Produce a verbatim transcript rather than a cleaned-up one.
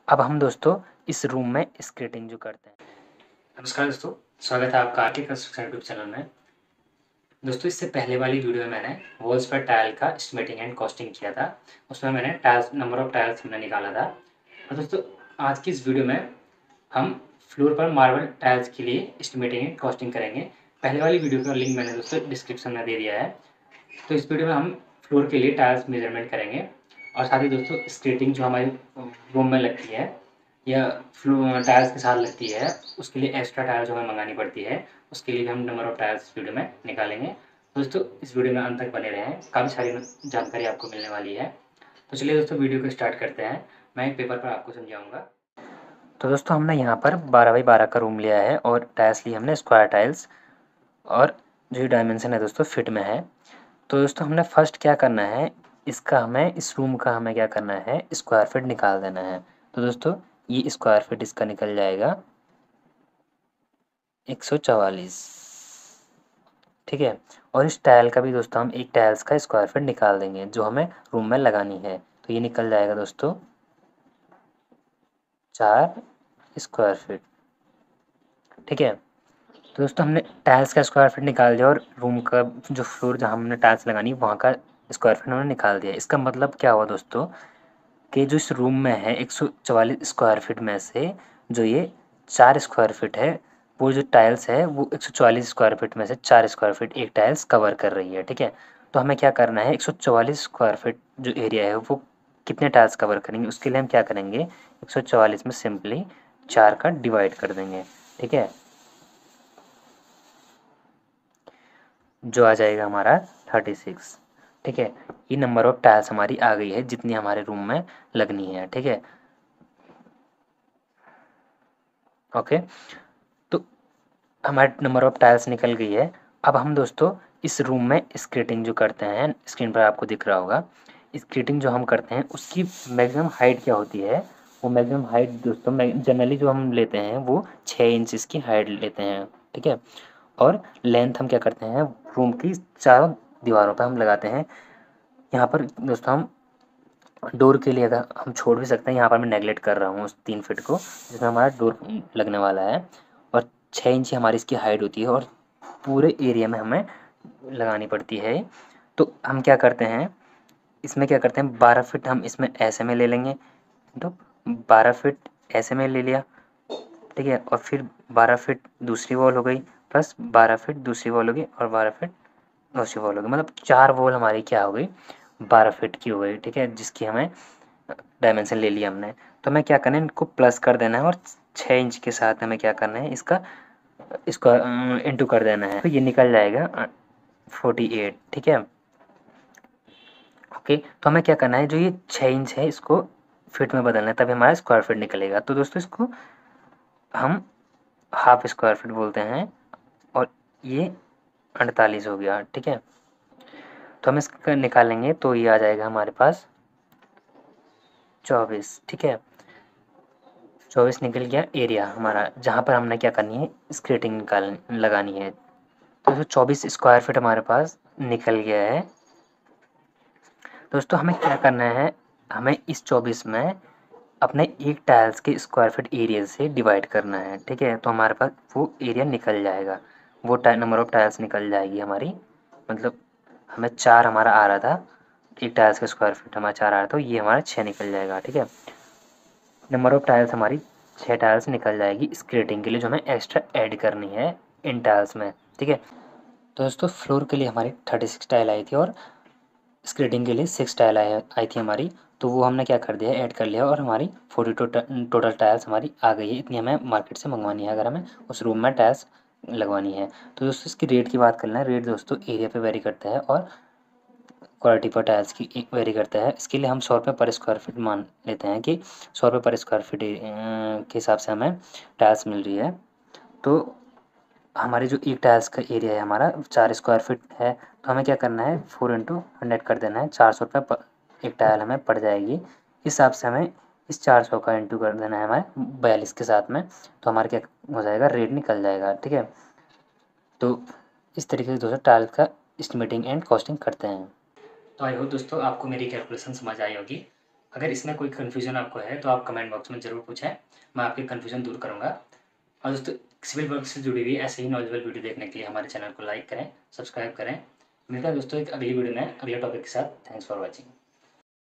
अब हम दोस्तों इस रूम में स्केटिंग जो करते हैं। नमस्कार दोस्तों, स्वागत है आपका आरके कंस्ट्रक्शन यूट्यूब चैनल में। दोस्तों इससे पहले वाली वीडियो में मैंने वॉल्स पर टाइल का एस्टिमेटिंग एंड कॉस्टिंग किया था। उसमें मैंने टाइल्स नंबर ऑफ टाइल्स हमने निकाला था। और दोस्तों आज की इस वीडियो में हम फ्लोर पर मार्बल टाइल्स के लिए एस्टिमेटिंग एंड कॉस्टिंग करेंगे। पहले वाली वीडियो का लिंक मैंने दोस्तों डिस्क्रिप्शन में दे दिया है। तो इस वीडियो में हम फ्लोर के लिए टाइल्स मेजरमेंट करेंगे और साथ ही दोस्तों स्केटिंग जो हमारे रूम में लगती है या फ्लो टायर्स के साथ लगती है, उसके लिए एक्स्ट्रा टायर जो हमें मंगानी पड़ती है, उसके लिए भी हम नंबर ऑफ टायर्स वीडियो में निकालेंगे। दोस्तों इस वीडियो में अंत तक बने रहें, काफ़ी सारी जानकारी आपको मिलने वाली है। तो चलिए दोस्तों वीडियो को स्टार्ट करते हैं। मैं एक पेपर पर आपको समझाऊंगा। तो दोस्तों हमने यहाँ पर बारह बाई बारह का रूम लिया है और टाइल्स ली हमने स्क्वायर टाइल्स, और जो डायमेंशन है दोस्तों फिट में है। तो दोस्तों हमने फर्स्ट क्या करना है, इसका हमें इस रूम का हमें क्या करना है, स्क्वायर फीट निकाल देना है। तो दोस्तों ये स्क्वायर फीट इसका निकल जाएगा एक सौ चवालीस, ठीक है। और इस टाइल का भी दोस्तों हम एक टाइल्स का स्क्वायर फीट निकाल देंगे जो हमें रूम में लगानी है। तो ये निकल जाएगा दोस्तों चार स्क्वायर फीट, ठीक है। तो दोस्तों हमने टाइल्स का स्क्वायर फीट निकाल दिया और रूम का जो फ्लोर जहाँ हमने टाइल्स लगानी वहाँ का स्क्वायर फीट हमने निकाल दिया। इसका मतलब क्या हुआ दोस्तों कि जो इस रूम में है एक सौ चवालीस स्क्वायर फीट में से जो ये चार स्क्वायर फीट है, वो जो टाइल्स है वो एक सौ चवालीस स्क्वायर फीट में से चार स्क्वायर फीट एक टाइल्स कवर कर रही है, ठीक है। तो हमें क्या करना है, एक सौ चवालीस स्क्वायर फीट जो एरिया है वो कितने टाइल्स कवर करेंगे, उसके लिए हम क्या करेंगे, एक सौ चवालीस में सिंपली चार का डिवाइड कर देंगे, ठीक है। जो आ जाएगा हमारा थर्टी सिक्स, ठीक है। ये नंबर ऑफ टाइल्स हमारी आ गई है जितनी हमारे रूम में लगनी है, ठीक है। ओके, तो हमारे नंबर ऑफ टाइल्स निकल गई है। अब हम दोस्तों इस रूम में स्केटिंग जो करते हैं, स्क्रीन पर आपको दिख रहा होगा, स्केटिंग जो हम करते हैं उसकी मैक्सिमम हाइट क्या होती है। वो मैक्सिमम हाइट दोस्तों जनरली जो हम लेते हैं वो छः इंच इसकी हाइट लेते हैं, ठीक है। और लेंथ हम क्या करते हैं, रूम की चारों दीवारों पर हम लगाते हैं। यहाँ पर दोस्तों हम डोर के लिए अगर हम छोड़ भी सकते हैं, यहाँ पर मैं नेगलेक्ट कर रहा हूँ उस तीन फीट को जिसमें हमारा डोर लगने वाला है। और छः इंच हमारी इसकी हाइट होती है और पूरे एरिया में हमें लगानी पड़ती है। तो हम क्या करते हैं, इसमें क्या करते हैं, बारह फीट हम इसमें ऐसे में ले लेंगे, तो बारह फीट ऐसे में ले लिया, ठीक है। और फिर बारह फीट दूसरी वॉल हो गई, प्लस बारह फीट दूसरी वॉल हो गई, और बारह फीट दूसरी वॉल हो गई, मतलब चार वॉल हमारी क्या हो गई, बारह फीट की हो गई, ठीक है। जिसकी हमें डायमेंशन ले लिया हमने। तो हमें क्या करना है, इनको प्लस कर देना है और छः इंच के साथ हमें क्या करना है, इसका इसको इंटू कर देना है। तो ये निकल जाएगा फोर्टी एट, ठीक है। ओके, तो हमें क्या करना है, जो ये छः इंच है इसको फीट में बदलना है, तभी हमारा स्क्वायर फीट निकलेगा। तो दोस्तों इसको हम हाफ स्क्वायर फीट बोलते हैं और ये अड़तालीस हो गया, ठीक है। तो हम इसका निकालेंगे तो ये आ जाएगा हमारे पास चौबीस, ठीक है। चौबीस निकल गया एरिया हमारा जहाँ पर हमने क्या करनी है, स्क्रेटिंग निकाल लगानी है। तो दोस्तों चौबीस स्क्वायर फीट हमारे पास निकल गया है। दोस्तों हमें क्या करना है, हमें इस चौबीस में अपने एक टाइल्स के स्क्वायर फीट एरिया से डिवाइड करना है, ठीक है। तो हमारे पास वो एरिया निकल जाएगा, वो टाइल नंबर ऑफ टाइल्स निकल जाएगी हमारी। मतलब हमें चार हमारा आ रहा था, एक टाइल्स का स्क्वायर फीट हमारा चार आ रहा था, तो ये हमारा छः निकल जाएगा, ठीक है। नंबर ऑफ टाइल्स हमारी छः टाइल्स निकल जाएगी स्क्रेटिंग के लिए जो हमें एक्स्ट्रा ऐड करनी है इन टाइल्स में, ठीक है। तो दोस्तों फ्लोर के लिए हमारी थर्टी सिक्स टाइल आई थी और स्क्रेटिंग के लिए सिक्स टाइल आई आई थी हमारी। तो वो हमने क्या कर दिया, ऐड कर लिया और हमारी फोर्टी टोटल टाइल्स हमारी आ गई है। इतनी हमें मार्केट से मंगवानी है अगर हमें उस रूम में टाइल्स लगवानी है। तो दोस्तों इसकी रेट की बात कर लें, रेट दोस्तों एरिया पे वेरी करता है और क्वालिटी पर टाइल्स की एक वेरी करता है। इसके लिए हम सौ रुपये पर स्क्वायर फीट मान लेते हैं कि सौ रुपये पर स्क्वायर फीट के हिसाब से हमें टाइल्स मिल रही है। तो हमारी जो एक टाइल्स का एरिया है हमारा चार स्क्वायर फीट है, तो हमें क्या करना है, फोर इंटू हंड्रेड कर देना है, चार सौ रुपये पर एक टाइल हमें पड़ जाएगी। इस हिसाब से हमें इस चार सौ का इंटू कर देना है हमारे बयालीस के साथ में, तो हमारे क्या हो जाएगा, रेट निकल जाएगा, ठीक है। तो इस तरीके से दोस्तों टाइल्स का एस्टिमेटिंग एंड कॉस्टिंग करते हैं। तो आई होप दोस्तों आपको मेरी कैलकुलेशन समझ आई होगी। अगर इसमें कोई कन्फ्यूज़न आपको है तो आप कमेंट बॉक्स में ज़रूर पूछें, मैं आपके कन्फ्यूज़न दूर करूँगा। और दोस्तों सिविल वर्क से जुड़ी हुई ऐसे ही नॉलेजेबल वीडियो देखने के लिए हमारे चैनल को लाइक करें, सब्सक्राइब करें। मिलता है दोस्तों एक अगली वीडियो में अगले टॉपिक के साथ। Thanks for watching.